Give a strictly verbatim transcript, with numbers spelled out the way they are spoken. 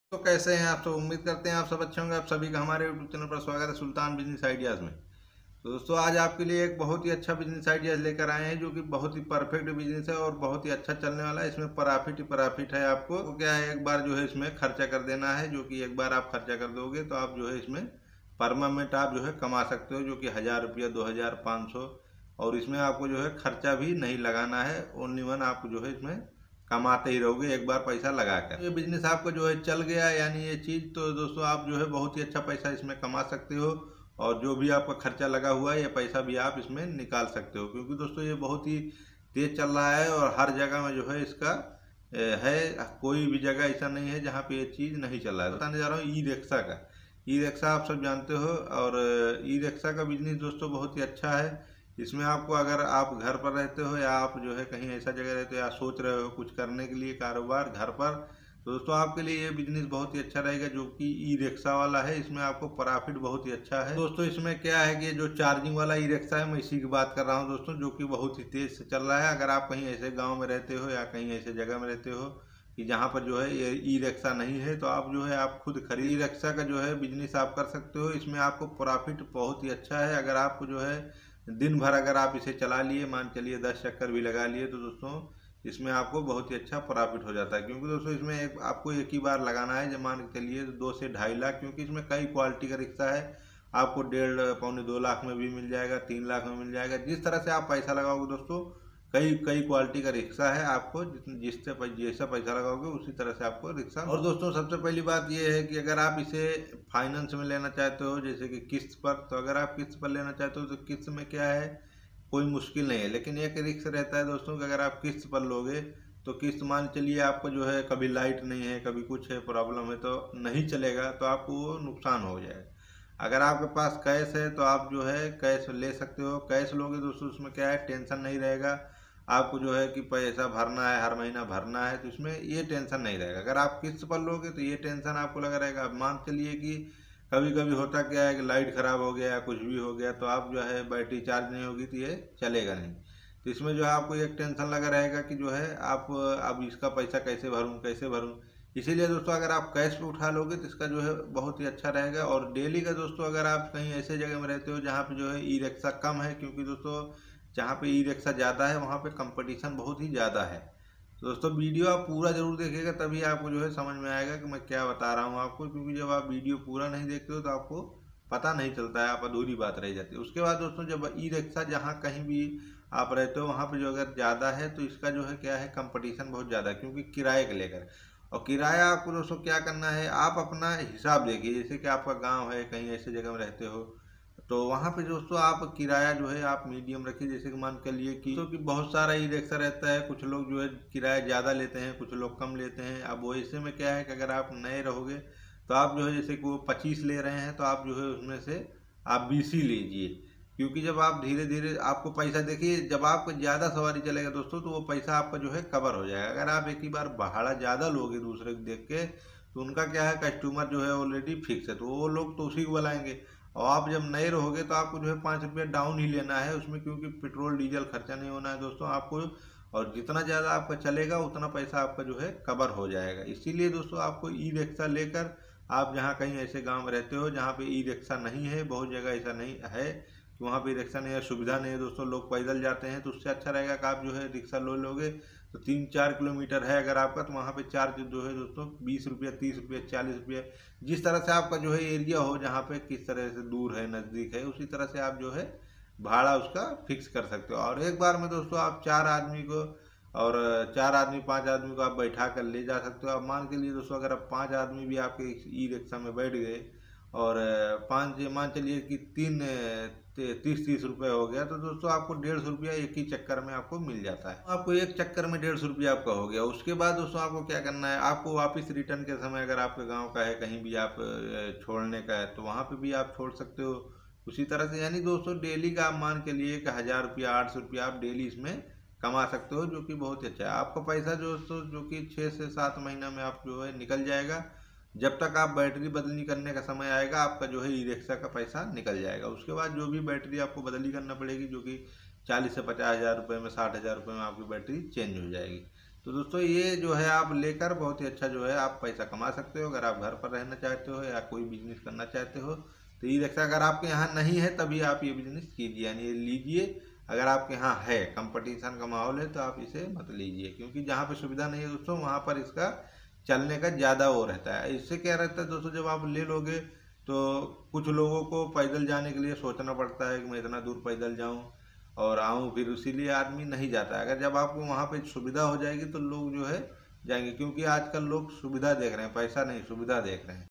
तो कैसे हैं आप सब। उम्मीद करते हैं आप सब अच्छे होंगे। आप सभी का हमारे यूट्यूब चैनल पर स्वागत है सुल्तान बिजनेस आइडियाज़ में। तो दोस्तों आज आपके लिए एक बहुत ही अच्छा बिजनेस आइडियाज़ लेकर आए हैं जो कि बहुत ही परफेक्ट बिजनेस है और बहुत ही अच्छा चलने वाला है। इसमें प्रॉफिट ही प्रॉफिट है। आपको तो क्या है, एक बार जो है इसमें खर्चा कर देना है, जो कि एक बार आप खर्चा कर दोगे तो आप जो है इसमें परमानेंट आप जो है कमा सकते हो, जो कि हज़ार रुपया दो हज़ार पाँच सौ। और इसमें आपको जो है खर्चा भी नहीं लगाना है। ओनली वन आप जो है इसमें कमाते ही रहोगे एक बार पैसा लगा कर। ये बिजनेस आपका जो है चल गया यानी ये चीज़, तो दोस्तों आप जो है बहुत ही अच्छा पैसा इसमें कमा सकते हो। और जो भी आपका खर्चा लगा हुआ है ये पैसा भी आप इसमें निकाल सकते हो, क्योंकि दोस्तों ये बहुत ही तेज चल रहा है और हर जगह में जो है इसका ए, है। कोई भी जगह ऐसा नहीं है जहाँ पे ये चीज़ नहीं चल रहा है। बताने जा रहा हूँ ई रिक्शा का। ई रिक्शा आप सब जानते हो, और ई रिक्शा का बिजनेस दोस्तों बहुत ही अच्छा है। इसमें आपको, अगर आप घर पर रहते हो या आप जो है कहीं ऐसा जगह रहते हो या सोच रहे हो कुछ करने के लिए कारोबार घर पर, तो दोस्तों आपके लिए ये बिजनेस बहुत ही अच्छा रहेगा, जो कि ई रिक्शा वाला है। इसमें आपको प्रॉफिट बहुत ही अच्छा है। दोस्तों इसमें क्या है कि जो चार्जिंग वाला ई रिक्शा है, मैं इसी की बात कर रहा हूँ दोस्तों, जो कि बहुत ही तेज से चल रहा है। अगर आप कहीं ऐसे गाँव में रहते हो या कहीं ऐसे जगह में रहते हो कि जहाँ पर जो है ये ई रिक्शा नहीं है, तो आप जो है आप खुद खरीद ई रिक्शा का जो है बिजनेस आप कर सकते हो। इसमें आपको प्रॉफिट बहुत ही अच्छा है। अगर आपको जो है दिन भर अगर आप इसे चला लिए, मान चलिए दस चक्कर भी लगा लिए, तो दोस्तों इसमें आपको बहुत ही अच्छा प्रॉफिट हो जाता है। क्योंकि दोस्तों इसमें एक आपको एक ही बार लगाना है, जब मान के चलिए दो से ढाई लाख, क्योंकि इसमें कई क्वालिटी का रिक्शा है। आपको डेढ़ पौने दो लाख में भी मिल जाएगा, तीन लाख में मिल जाएगा। जिस तरह से आप पैसा लगाओगे दोस्तों, कई कई क्वालिटी का रिक्शा है। आपको जिससे जैसा पैसा लगाओगे उसी तरह से आपको रिक्शा। और दोस्तों सबसे पहली बात यह है कि अगर आप इसे फाइनेंस में लेना चाहते हो, जैसे कि किस्त पर, तो अगर आप किस्त पर लेना चाहते हो तो किस्त में क्या है, कोई मुश्किल नहीं है। लेकिन एक रिस्क रहता है दोस्तों कि अगर आप किस्त पर लोगे तो किस्त, मान चलिए आपको जो है कभी लाइट नहीं है, कभी कुछ है प्रॉब्लम है, तो नहीं चलेगा, तो आपको वो नुकसान हो जाएगा। अगर आपके पास कैश है तो आप जो है कैश ले सकते हो। कैश लोगे दोस्तों उसमें क्या है, टेंशन नहीं रहेगा। आपको जो है कि पैसा भरना है, हर महीना भरना है, तो इसमें ये टेंशन नहीं रहेगा। अगर आप किस्त पर लोगे तो ये टेंशन आपको लगा रहेगा। अब मान चलिए कि कभी कभी होता क्या है कि लाइट ख़राब हो गया या कुछ भी हो गया, तो आप जो है बैटरी चार्ज नहीं होगी तो ये चलेगा नहीं। तो इसमें जो है आपको एक टेंशन लगा रहेगा कि जो है आप अब इसका पैसा कैसे भरूँ कैसे भरूँ। इसीलिए दोस्तों अगर आप कैश पे उठा लोगे तो इसका जो है बहुत ही अच्छा रहेगा। और डेली का दोस्तों, अगर आप कहीं ऐसे जगह में रहते हो जहाँ पे जो है ई रिक्शा कम है, क्योंकि दोस्तों जहाँ पे ई रिक्शा ज़्यादा है वहाँ पे कंपटीशन बहुत ही ज़्यादा है। तो दोस्तों वीडियो आप पूरा जरूर देखिएगा, तभी आपको जो है समझ में आएगा कि मैं क्या बता रहा हूँ आपको। क्योंकि जब आप वीडियो पूरा नहीं देखते हो तो आपको पता नहीं चलता है, आप अधूरी बात रह जाती है। उसके बाद दोस्तों जब ई रिक्शा जहाँ कहीं भी आप रहते हो वहाँ पे जो अगर ज़्यादा है तो इसका जो है क्या है, कंपटीशन बहुत ज़्यादा है, क्योंकि किराए के लेकर। और किराया आपको दोस्तों क्या करना है, आप अपना हिसाब देखिए। जैसे कि आपका गाँव है, कहीं ऐसे जगह में रहते हो, तो वहाँ पे दोस्तों आप किराया जो है आप मीडियम रखिए। जैसे कि मान कर लिए कि तो कि बहुत सारा ई रिक्शा रहता है, कुछ लोग जो है किराया ज़्यादा लेते हैं, कुछ लोग कम लेते हैं। अब वो ऐसे में क्या है कि अगर आप नए रहोगे तो आप जो है, जैसे कि वो पच्चीस ले रहे हैं, तो आप जो है उसमें से आप बीस ही लीजिए। क्योंकि जब आप धीरे धीरे आपको पैसा, देखिए जब आपको ज़्यादा सवारी चलेगा दोस्तों तो वो पैसा आपका जो है कवर हो जाएगा। अगर आप एक ही बार भाड़ा ज़्यादा लोगे दूसरे को देख के, तो उनका क्या है, कस्टमर जो है ऑलरेडी फिक्स है, तो वो लोग तो उसी को बुलाएंगे। और आप जब नए रहोगे तो आपको जो है पाँच रुपये डाउन ही लेना है उसमें, क्योंकि पेट्रोल डीजल खर्चा नहीं होना है दोस्तों आपको। और जितना ज़्यादा आपका चलेगा उतना पैसा आपका जो है कवर हो जाएगा। इसीलिए दोस्तों आपको ई रिक्शा लेकर, आप जहाँ कहीं ऐसे गांव में रहते हो जहाँ पे ई रिक्शा नहीं है, बहुत जगह ऐसा नहीं है कि वहाँ पे रिक्शा नहीं है, सुविधा नहीं है दोस्तों, लोग पैदल जाते हैं, तो उससे अच्छा रहेगा कि आप जो है रिक्शा लो लोगे तो तीन चार किलोमीटर है अगर आपका, तो वहाँ पे चार्ज जो है दोस्तों बीस रुपया तीस रुपया चालीस रुपया, जिस तरह से आपका जो है एरिया हो, जहाँ पे किस तरह से दूर है नज़दीक है, उसी तरह से आप जो है भाड़ा उसका फिक्स कर सकते हो। और एक बार में दोस्तों आप चार आदमी को, और चार आदमी पांच आदमी को आप बैठा कर ले जा सकते हो। आप मान के लिए दोस्तों अगर आप पांच आदमी भी आपके ई रिक्शा में बैठ गए, और पाँच मान चलिए कि तीन तीस तीस रुपये हो गया, तो दोस्तों आपको डेढ़ सौ रुपया एक ही चक्कर में आपको मिल जाता है। आपको एक चक्कर में डेढ़ सौ रुपया आपका हो गया। उसके बाद दोस्तों आपको क्या करना है, आपको वापस रिटर्न के समय, अगर आपके गांव का है कहीं भी आप छोड़ने का है, तो वहाँ पे भी आप छोड़ सकते हो उसी तरह से। यानी दोस्तों डेली का आप मान के लिए कि हज़ार रुपया आठ सौ रुपया आप डेली इसमें कमा सकते हो, जो कि बहुत ही अच्छा है। आपका पैसा दोस्तों जो कि छः से सात महीना में आप जो है निकल जाएगा। जब तक आप बैटरी बदली करने का समय आएगा, आपका जो है ई रिक्शा का पैसा निकल जाएगा। उसके बाद जो भी बैटरी आपको बदली करना पड़ेगी, जो कि चालीस से पचास हज़ार रुपये में, साठ हज़ार रुपये में आपकी बैटरी चेंज हो जाएगी। तो दोस्तों ये जो है आप लेकर बहुत ही अच्छा जो है आप पैसा कमा सकते हो। अगर आप घर पर रहना चाहते हो या कोई बिजनेस करना चाहते हो तो ई रिक्शा अगर आपके यहाँ नहीं है तभी आप ये बिजनेस कीजिए, यानी ये लीजिए। अगर आपके यहाँ है, कंपटीशन का माहौल है, तो आप इसे मत लीजिए, क्योंकि जहाँ पे सुविधा नहीं है दोस्तों वहाँ पर इसका चलने का ज़्यादा वो रहता है। इससे क्या रहता है दोस्तों, जब आप ले लोगे तो कुछ लोगों को पैदल जाने के लिए सोचना पड़ता है कि मैं इतना दूर पैदल जाऊँ और आऊँ, फिर इसीलिए आदमी नहीं जाता है। अगर जब आपको वहाँ पे सुविधा हो जाएगी तो लोग जो है जाएंगे, क्योंकि आजकल लोग सुविधा देख रहे हैं, पैसा नहीं सुविधा देख रहे हैं।